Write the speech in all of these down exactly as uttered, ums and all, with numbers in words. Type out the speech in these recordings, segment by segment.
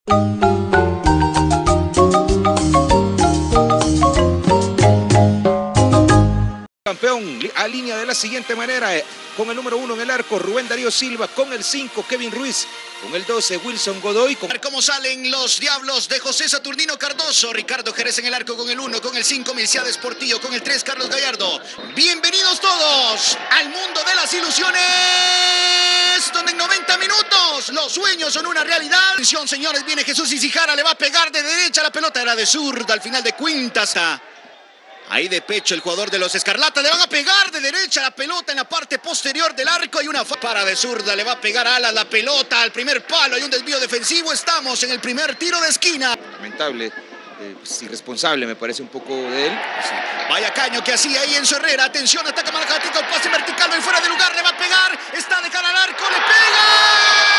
Campeón alinea de la siguiente manera, con el número uno en el arco, Rubén Darío Silva, con el cinco, Kevin Ruiz, con el doce, Wilson Godoy. Con... ¿Cómo salen los Diablos de José Saturnino Cardoso? Ricardo Jerez en el arco con el uno, con el cinco, Milciades Portillo, con el tres, Carlos Gallardo. Bienvenidos todos al mundo de las ilusiones, donde en noventa minutos los sueños son una realidad. Atención, señores, viene Jesús Isijara, le va a pegar de derecha, la pelota era de zurda al final de cuentas. Ahí de pecho el jugador de los Escarlatas, le van a pegar de derecha la pelota en la parte posterior del arco. Hay una para de zurda, le va a pegar a Alas la pelota al primer palo, hay un desvío defensivo, estamos en el primer tiro de esquina. Lamentable, eh, pues, irresponsable me parece un poco de él. Sí. Vaya caño que hacía ahí Enzo Herrera, atención, ataca Malacateco, pase vertical y fuera de lugar, le va a pegar, está de cara al arco, le pega.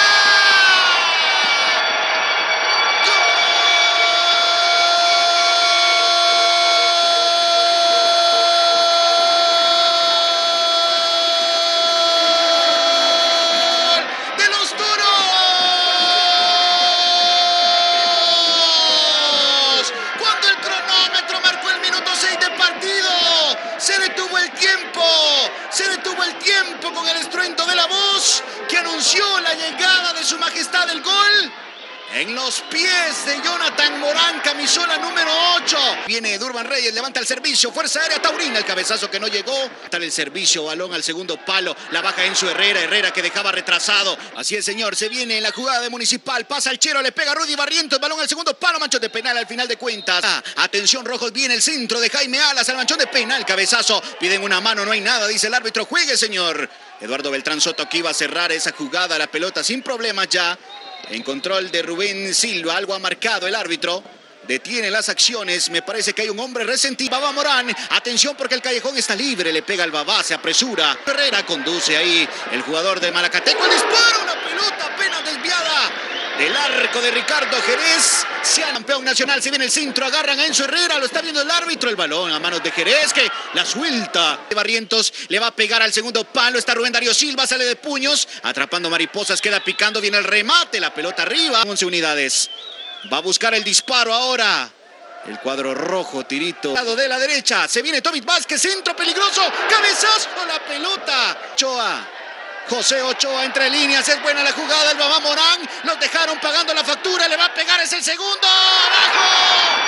Se detuvo el tiempo, se detuvo el tiempo con el estruendo de la voz que anunció la llegada de su majestad el gol. En los pies de Jonathan Morán, camisola número ocho. Viene Durban Reyes, levanta el servicio, fuerza aérea taurina, el cabezazo que no llegó. Está el servicio, balón al segundo palo, la baja Enzo Herrera, Herrera que dejaba retrasado. Así es, señor, se viene en la jugada de Municipal, pasa el Chero, le pega a Rudy Barrientos, balón al segundo palo, manchón de penal al final de cuentas. Ah, atención, Rojos, viene el centro de Jaime Alas al manchón de penal, cabezazo, piden una mano, no hay nada, dice el árbitro, juegue, señor. Eduardo Beltrán Soto que iba a cerrar esa jugada, la pelota sin problemas ya. En control de Rubén Silva, algo ha marcado el árbitro. Detiene las acciones, me parece que hay un hombre resentido. Babá Morán, atención porque el callejón está libre, le pega al Babá, se apresura. Herrera conduce ahí, el jugador de Malacateco, el disparo, una pelota apenas desviada del arco de Ricardo Jerez. Sea campeón nacional, se viene el centro, agarran a Enzo Herrera, lo está viendo el árbitro, el balón a manos de Jerez, que la suelta. Barrientos le va a pegar al segundo palo, está Rubén Darío Silva, sale de puños, atrapando mariposas, queda picando, viene el remate, la pelota arriba. once unidades, va a buscar el disparo ahora. El cuadro rojo, tirito. Lado de la derecha, se viene Tomit Vázquez, centro peligroso, cabezazo, la pelota. Ochoa. José Ochoa entre líneas, es buena la jugada, el Babá Morán, los dejaron pagando la factura, le va a pegar, es el segundo, ¡abajo!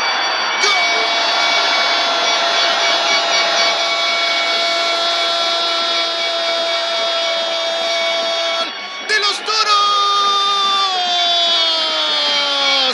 ¡Gol! ¡De los Toros!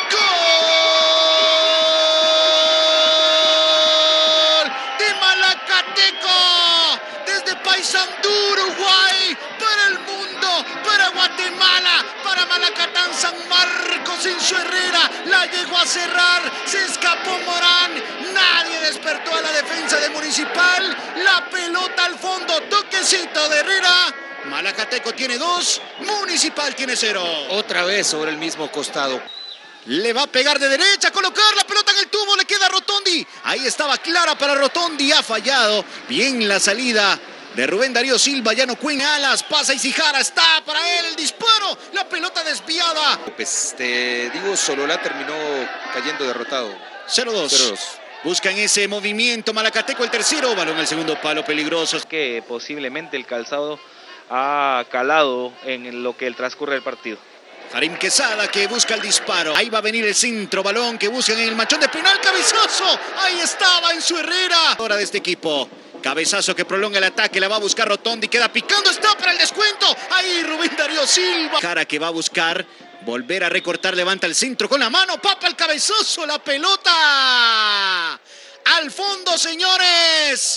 ¡Gol! ¡De Malacateco! Desde Paysandú, Uruguay, para el mundo, para Guatemala, para Malacatán, San Marcos, Enzo Herrera, la llegó a cerrar, se escapó Morán, nadie despertó a la defensa de Municipal, la pelota al fondo, toquecito de Herrera, Malacateco tiene dos, Municipal tiene cero. Otra vez sobre el mismo costado. Le va a pegar de derecha, colocar la pelota en el tubo, le queda a Rotondi, ahí estaba clara para Rotondi, ha fallado, bien la salida de Rubén Darío Silva, ya no cuene Alas, pasa Isijara, está para él el disparo, la pelota desviada. Pues te digo, Sololá terminó cayendo derrotado. cero dos. Buscan ese movimiento, Malacateco el tercero, balón al segundo palo, peligroso. Que posiblemente el calzado ha calado en lo que el transcurre del partido. Karim Quesada que busca el disparo. Ahí va a venir el centro, balón que buscan en el manchón de penal, cabezazo. Ahí estaba Enzo Herrera. Ahora de este equipo. Cabezazo que prolonga el ataque, la va a buscar Rotondi, queda picando, está para el descuento. Ahí Rubén Darío Silva. Cara que va a buscar volver a recortar, levanta el centro con la mano, papa el cabezazo, la pelota. Al fondo, señores.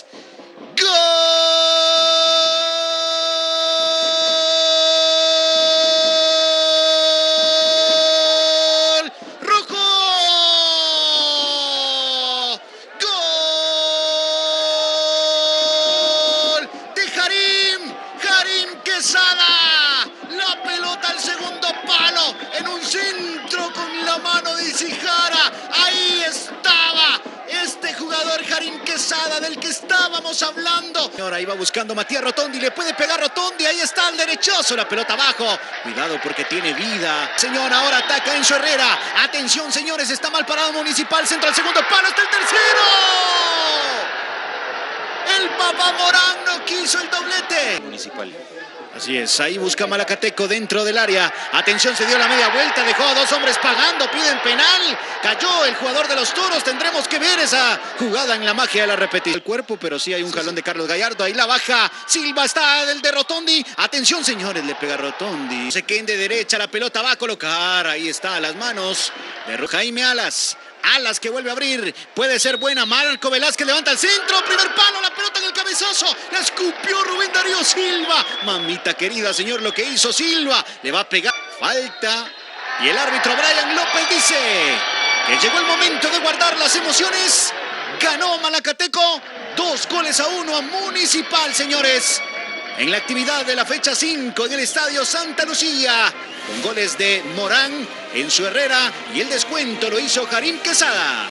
¡Gol! La pelota al segundo palo, en un centro con la mano de Isijara, ahí estaba este jugador. jugador Harim Quesada, del que estábamos hablando. Ahora iba buscando Matías Rotondi, le puede pegar Rotondi, ahí está el derechazo, la pelota abajo. Cuidado porque tiene vida. Señor, ahora ataca Enzo Herrera. Atención, señores, está mal parado Municipal, centro al segundo palo, hasta el tercero. El Papá Morán no quiso el doblete. Municipal. Así es, ahí busca Malacateco dentro del área. Atención, se dio la media vuelta, dejó a dos hombres pagando, piden penal. Cayó el jugador de los Toros, tendremos que ver esa jugada en la magia de la repetición. El cuerpo, pero sí hay un jalón de Carlos Gallardo, ahí la baja. Silva está del de Rotondi. Atención, señores, le pega Rotondi. Se queden de derecha, la pelota va a colocar. Ahí está, a las manos de Jaime Alas. Alas que vuelve a abrir, puede ser buena. Marco Velázquez levanta el centro, primer palo, la pelota en el cabezazo, la escupió Rubén Darío Silva. Mamita querida, señor, lo que hizo Silva, le va a pegar, falta. Y el árbitro Brian López dice que llegó el momento de guardar las emociones. Ganó Malacateco, dos goles a uno a Municipal, señores. En la actividad de la fecha cinco en el Estadio Santa Lucía, con goles de Morán, Enzo Herrera y el descuento lo hizo Harim Quesada.